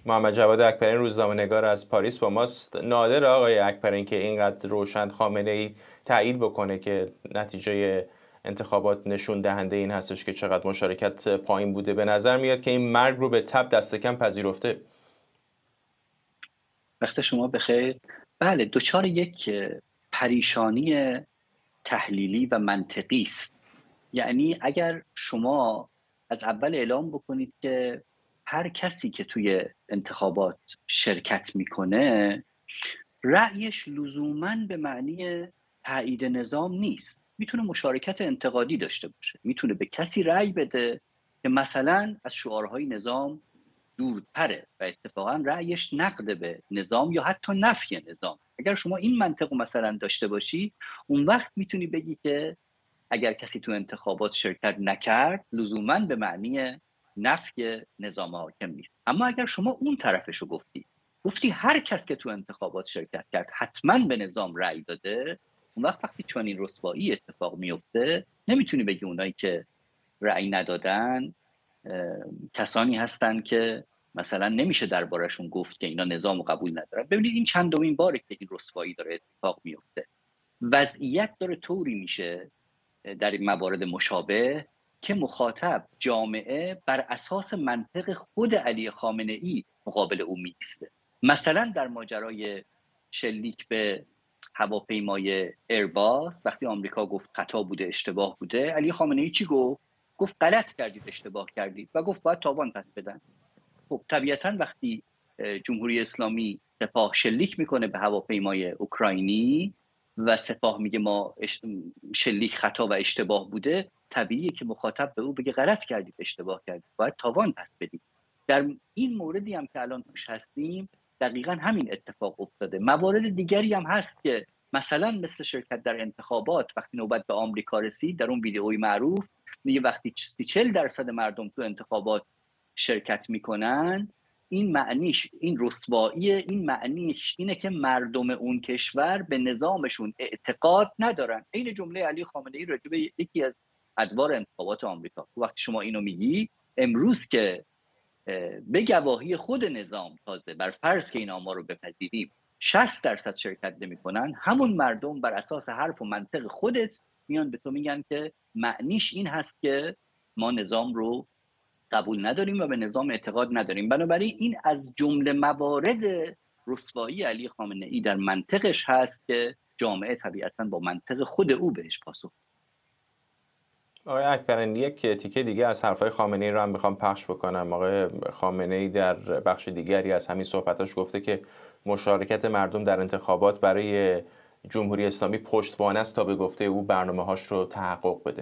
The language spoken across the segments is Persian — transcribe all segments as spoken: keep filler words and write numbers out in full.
محمد جواد اکبرین روزنامه‌نگار از پاریس با ماست. نادر آقای اکبرین که اینقدر روشن خامنه‌ای تایید بکنه که نتیجه انتخابات نشون دهنده این هستش که چقدر مشارکت پایین بوده. به نظر میاد که این مرگ رو به تبع دست کم پذیرفته. وقت شما بخیر. بله، دچار یک پریشانی تحلیلی و منطقی است. یعنی اگر شما از اول اعلام بکنید که هر کسی که توی انتخابات شرکت میکنه رأیش لزوماً به معنی تایید نظام نیست، میتونه مشارکت انتقادی داشته باشه، میتونه به کسی رأی بده که مثلا از شعارهای نظام دورتره و اتفاقا رأیش نقد به نظام یا حتی نفی نظام. اگر شما این منطق مثلا داشته باشی، اون وقت میتونی بگی که اگر کسی تو انتخابات شرکت نکرد لزوماً به معنی نفی نظام حاکم نیست. اما اگر شما اون طرفشو گفتی گفتی هر کس که تو انتخابات شرکت کرد حتما به نظام رأی داده، اون وقت وقتی چون این رسوایی اتفاق میفته نمیتونی بگی اونایی که رأی ندادن کسانی هستن که مثلا نمیشه دربارشون گفت که اینا نظام قبول ندارن. ببینید این چندمین باره که این رسوایی داره اتفاق میفته. وضعیت داره طوری میشه در این موارد مشابه که مخاطب جامعه بر اساس منطق خود علی خامنه ای مقابل او میسته. مثلا در ماجرای شلیک به هواپیمای ایرباس وقتی آمریکا گفت خطا بوده، اشتباه بوده، علی خامنه ای چی گفت؟ گفت غلط کردید، اشتباه کردید و گفت باید تاوان پس بدن. خب طبیعتا وقتی جمهوری اسلامی سپاه شلیک میکنه به هواپیمای اوکراینی و سپاه میگه ما شلیک خطا و اشتباه بوده، طبیعیه که مخاطب به او بگه غلط کردید، اشتباه کردید، باید تاوان پس بدید. در این موردی هم که الان توش هستیم دقیقاً همین اتفاق افتاده. موارد دیگری هم هست که مثلا مثل شرکت در انتخابات وقتی نوبت به آمریکا رسید، در اون ویدئوی معروف میگه وقتی چهل درصد مردم تو انتخابات شرکت میکنن، این معنیش این رسوایی، این معنیش اینه که مردم اون کشور به نظامشون اعتقاد ندارن. این جمله علی خامنه ای راجع به یکی از ادوار انتخابات آمریکا. وقتی شما اینو میگی امروز که به گواهی خود نظام، تازه بر فرض که این آمار رو بپذیریم، شصت درصد شرکت نمی‌کنن، همون مردم بر اساس حرف و منطق خودت میان به تو میگن که معنیش این هست که ما نظام رو قبول نداریم و به نظام اعتقاد نداریم. بنابراین این از جمله موارد رسوایی علی خامنه ای در منطقش هست که جامعه طبیعتاً با منطق خود او بهش پاسخ. آقای اکبرین، یک تیکه دیگه از حرفای خامنه ای رو هم میخوام پخش بکنم. آقای خامنه ای در بخش دیگری از همین صحبتاش گفته که مشارکت مردم در انتخابات برای جمهوری اسلامی پشتوانه است تا به گفته او برنامه‌هاش رو تحقق بده.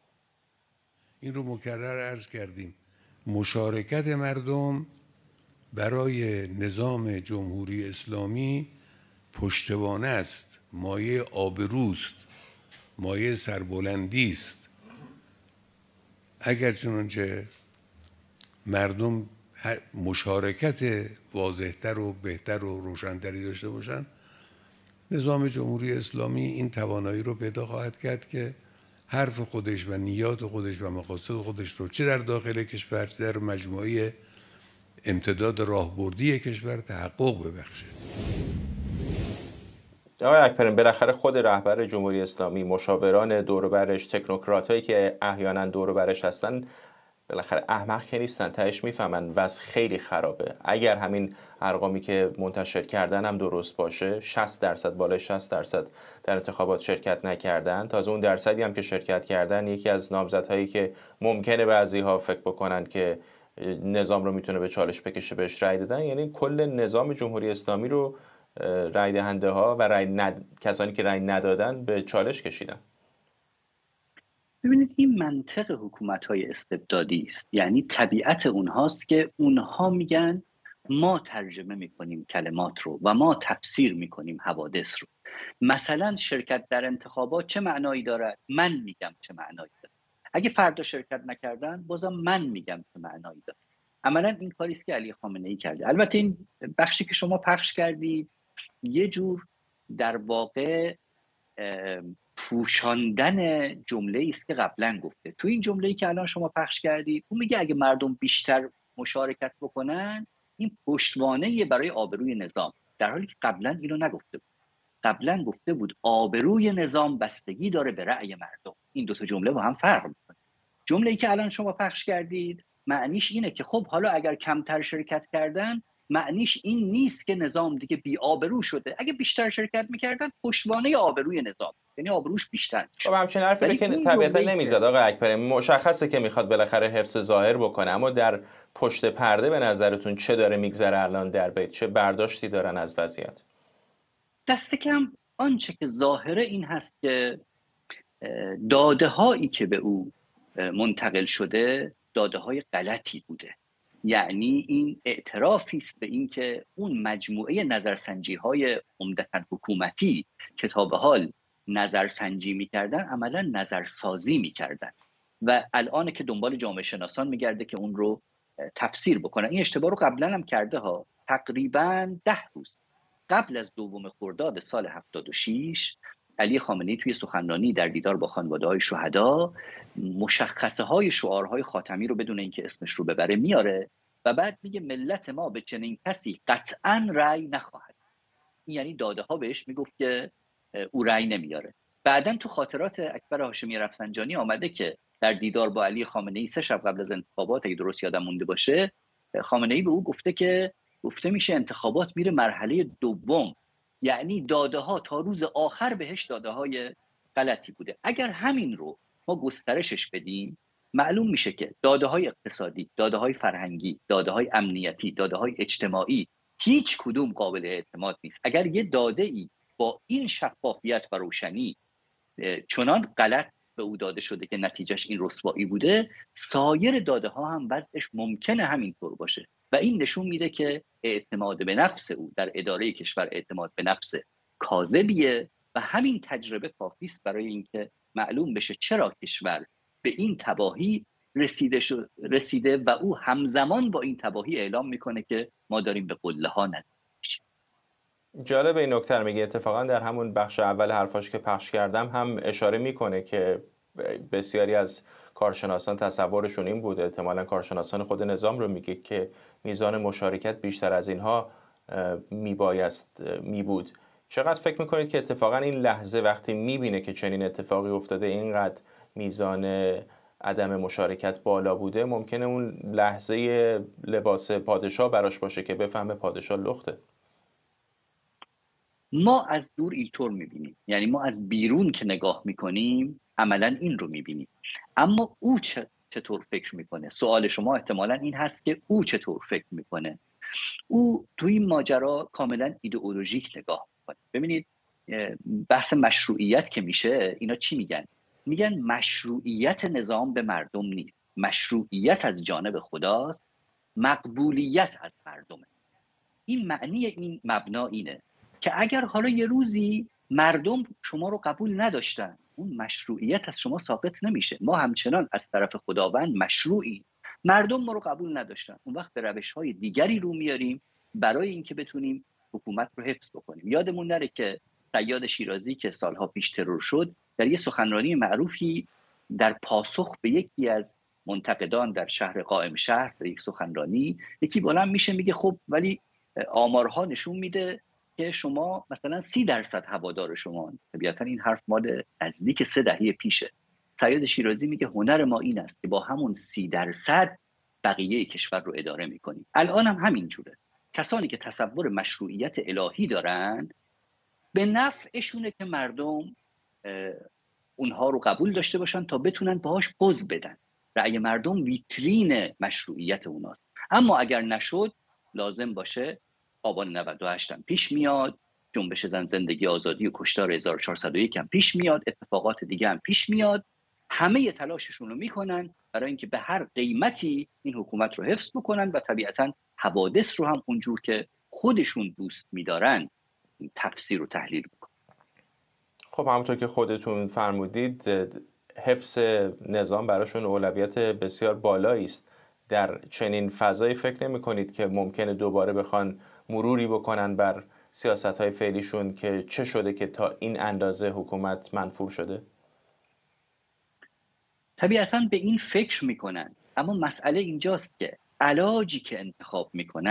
این رو مکرر عرض کردیم، مشارکت مردم برای نظام جمهوری اسلامی پشتوانه است، مایه آبروست، مایه سربلندی است. اگر چنانچه مردم مشارکت واضحتر و بهتر و روشنتری داشته باشند، نظام جمهوری اسلامی این توانایی رو پیدا خواهد کرد که حرف خودش و نیات خودش و مقاصد خودش رو چه در داخل کشور چه در مجموعه امتداد راهبردی کشور تحقق ببخشه. آقای اکبرین، بالاخره خود رهبر جمهوری اسلامی، مشاوران دور و برش، تکنوکراتایی که احیانا دور و برش هستن، بالاخره احمق که نیستن، تهش میفهمن وضع خیلی خرابه. اگر همین ارقامی که منتشر کردن هم درست باشه، شصت درصد، بالای شصت درصد در انتخابات شرکت نکردن، تازه اون درصدی هم که شرکت کردن یکی از نامزدهایی که ممکنه بعضی‌ها فکر بکنن که نظام رو میتونه به چالش بکشه بهش رأی دادن. یعنی کل نظام جمهوری اسلامی رو رأی دهنده ها و رأی ند... کسانی که رأی ندادن به چالش کشیدن. ببینید این منطق حکومت‌های استبدادی است. یعنی طبیعت اونهاست که اونها میگن ما ترجمه میکنیم کلمات رو و ما تفسیر میکنیم حوادث رو. مثلا شرکت در انتخابات چه معنایی دارد؟ من میگم چه معنایی دارد. اگه فردا شرکت نکردن بازم من میگم چه معنایی دارد. عملا این کاری است که علی خامنه ای کرده. البته این بخشی که شما پخش کردید یه جور در واقع پوشاندن جمله است که قبلا گفته. تو این جمله‌ای که الان شما پخش کردید اون میگه اگه مردم بیشتر مشارکت بکنن این پشتوانه برای آبروی نظام، در حالی که قبلا اینو نگفته بود. قبلا گفته بود آبروی نظام بستگی داره به رأی مردم. این دو تا جمله با هم فرق میکنه. جمله‌ای که الان شما پخش کردید معنیش اینه که خب حالا اگر کمتر شرکت کردن معنیش این نیست که نظام دیگه بی آبرو شده. اگه بیشتر شرکت میکردن پشتوانه آبروی نظام، یعنی آبروش بیشتر میشه. خب همچین حرفی که طبیعتا نمیزد آقای اکبری. مشخصه که میخواد بالاخره حفظ ظاهر بکنه، اما در پشت پرده به نظرتون چه داره میگذره الان در بیت؟ چه برداشتی دارن از وضعیت؟ دست کم آنچه که ظاهره این هست که داده هایی که به او منتقل شده داده های غلطی بوده. یعنی این اعترافی است به این که اون مجموعه نظرسنجی های عمدتاً حکومتی که تا به حال نظرسنجی میکردن عملا نظرسازی میکردن و الان که دنبال جامعه شناسان میگرده که اون رو تفسیر بکنن. این اشتباه رو قبلا هم کرده ها. تقریباً ده روز قبل از دوم خرداد سال هفتاد و شش علی خامنه‌ای توی سخنرانی در دیدار با خانواده‌های شهدا مشخصه های شعارهای خاتمی رو بدون اینکه اسمش رو ببره میاره و بعد میگه ملت ما به چنین کسی قطعاً رأی نخواهد. یعنی داده ها بهش میگفت که او رأی نمیاره. بعداً تو خاطرات اکبر هاشمی رفسنجانی آمده که در دیدار با علی خامنه‌ای سه شب قبل از انتخابات، اگه درست یادم مونده باشه، خامنه‌ای به او گفته که گفته میشه انتخابات میره مرحله دوم. یعنی داده ها تا روز آخر بهش داده های غلطی بوده. اگر همین رو ما گسترشش بدیم معلوم میشه که داده های اقتصادی، داده های فرهنگی، داده های امنیتی، داده های اجتماعی هیچ کدوم قابل اعتماد نیست. اگر یه داده ای با این شفافیت و روشنی چنان غلط به او داده شده که نتیجهش این رسوایی بوده، سایر داده ها هم وضعش ممکنه همینطور باشه و این نشون میده که اعتماد به نفس او در اداره کشور اعتماد به نفس کاذبیه و همین تجربه کافی است برای اینکه معلوم بشه چرا کشور به این تباهی رسیده, رسیده و او همزمان با این تباهی اعلام میکنه که ما داریم به قله ها نزدیک میشیم. جالب این نکته میگه. اتفاقا در همون بخش اول حرفاش که پخش کردم هم اشاره میکنه که بسیاری از کارشناسان تصورشون این بود، احتمالاً کارشناسان خود نظام رو میگه که میزان مشارکت بیشتر از اینها میبایست میبود. چقدر فکر میکنید که اتفاقا این لحظه وقتی میبینه که چنین اتفاقی افتاده، اینقدر میزان عدم مشارکت بالا بوده، ممکنه اون لحظه لباس پادشاه براش باشه که بفهمه پادشاه لخته؟ ما از دور اینطور میبینیم، یعنی ما از بیرون که نگاه میکنیم عملا این رو میبینیم، اما او چطور فکر میکنه؟ سوال شما احتمالا این هست که او چطور فکر میکنه. او توی این ماجرا کاملا ایدئولوژیک نگاه میکنه. ببینید بحث مشروعیت که میشه، اینا چی میگن؟ میگن مشروعیت نظام به مردم نیست، مشروعیت از جانب خداست، مقبولیت از مردمه. این معنی این مبنا اینه که اگر حالا یه روزی مردم شما رو قبول نداشتن، اون مشروعیت از شما ساقط نمیشه. ما همچنان از طرف خداوند مشروعی، مردم ما رو قبول نداشتن، اون وقت به روش‌های دیگری رو میاریم برای اینکه بتونیم حکومت رو حفظ بکنیم. یادمون نره که صیاد شیرازی که سالها پیش ترور شد، در یه سخنرانی معروفی در پاسخ به یکی از منتقدان در شهر قائم شهر، در یک سخنرانی یکی بلند میشه میگه خب ولی آمارها نشون میده که شما مثلا سی درصد هوادار شما. طبیعتا این حرف مال نزدیک سه دهه پیشه. صیاد شیرازی میگه هنر ما این است که با همون سی درصد بقیه کشور رو اداره میکنیم. الان هم همین جوره. کسانی که تصور مشروعیت الهی دارن به نفعشونه که مردم اونها رو قبول داشته باشن تا بتونن باهاش پوز بدن. رأی مردم ویترین مشروعیت اوناست. اما اگر نشد لازم باشه آبان نود و هشت هم پیش میاد، جنبش زن زندگی آزادی و کشتار هزار و چهارصد و یک هم پیش میاد، اتفاقات دیگه هم پیش میاد. همه تلاششون رو میکنن برای اینکه به هر قیمتی این حکومت رو حفظ بکنن و طبیعتا حوادث رو هم اونجور که خودشون دوست میدارن تفسیر و تحلیل بکنن. خب همونطور که خودتون فرمودید حفظ نظام براشون اولویت بسیار بالایی است. در چنین فضایی فکر نمی کنید که ممکنه دوباره بخوان مروری بکنن بر سیاست‌های فعلیشون که چه شده که تا این اندازه حکومت منفور شده؟ طبیعتاً به این فکر میکنن، اما مسئله اینجاست که علاجی که انتخاب میکنن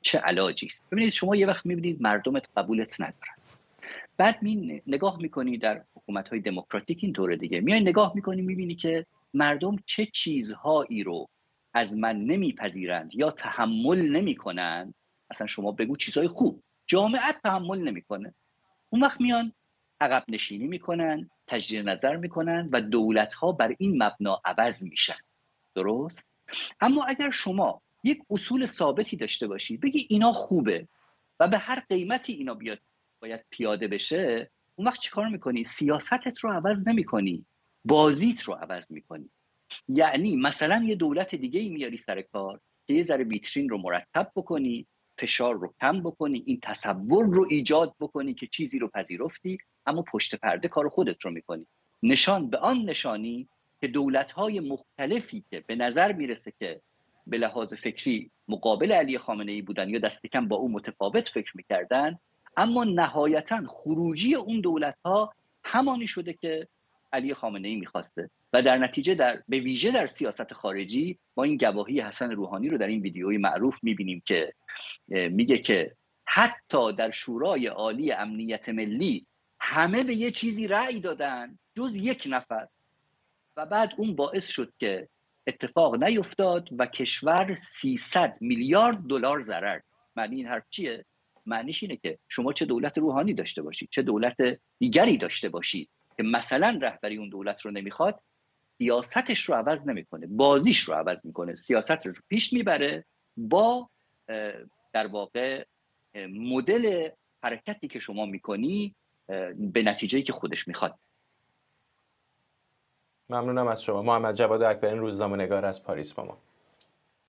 چه علاجی است. ببینید شما یه وقت میبینید مردمت قبولت ندارن، بعد می نگاه میکنی در حکومت‌های دموکراتیک اینطوره دیگه، میای نگاه میکنی میبینی که مردم چه چیزهایی رو از من نمیپذیرند یا تحمل نمیکنند. اصلا شما بگو چیزهای خوب، جامعه تحمل نمیکنه، اون وقت میان عقب نشینی میکنن، تجدید نظر میکنن و دولت‌ها بر این مبنا عوض میشن. درست؟ اما اگر شما یک اصول ثابتی داشته باشی، بگی اینا خوبه و به هر قیمتی اینا بیاد باید پیاده بشه، اون وقت چیکار میکنی؟ سیاستت رو عوض نمیکنی، بازیت رو عوض میکنی. یعنی مثلا یه دولت دیگه ای میاری سر کار که یه ذره ویترین رو مرتب بکنی، فشار رو کم بکنی، این تصور رو ایجاد بکنی که چیزی رو پذیرفتی اما پشت پرده کار خودت رو میکنی. نشان به آن نشانی که دولت‌های مختلفی که به نظر میرسه که به لحاظ فکری مقابل علی خامنه‌ای بودن یا دست کم با او متفاوت فکر میکردن، اما نهایتاً خروجی اون دولت‌ها همانی شده که علی خامنه‌ای میخواسته و در نتیجه در به ویژه در سیاست خارجی ما این گواهی حسن روحانی رو در این ویدیوی معروف میبینیم که میگه که حتی در شورای عالی امنیت ملی همه به یه چیزی رأی دادن جز یک نفر و بعد اون باعث شد که اتفاق نیفتاد و کشور سیصد میلیارد دلار ضرر. معنی این حرف چیه؟ معنیش اینه که شما چه دولت روحانی داشته باشید، چه دولت دیگری داشته باشید که مثلا رهبری اون دولت رو نمیخواد، سیاستش رو عوض نمیکنه، بازیش رو عوض میکنه، سیاستش رو پیش میبره با در واقع مدل حرکتی که شما میکنی به نتیجه‌ای که خودش میخواد. ممنونم از شما. محمد جواد اکبری، روزنامه‌نگار از پاریس با ما.